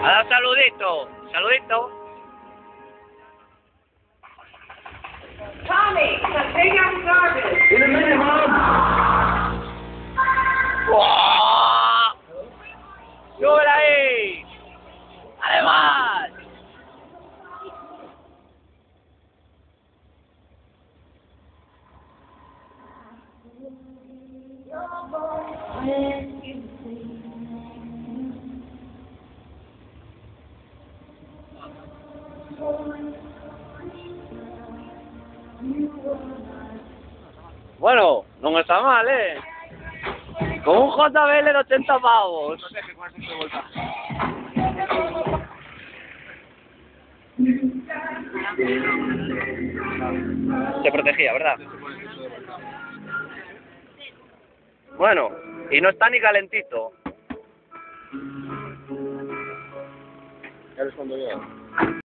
A dar saludito, saludito. Tommy, take out the garbage. In a minute, Mom. ¡Wow! ¡Súbela ahí! ¡Además! Bueno, no está mal, ¿eh? Con un JBL de 80 pavos. Se protegía, ¿verdad? Bueno, y no está ni calentito. Ya respondo yo.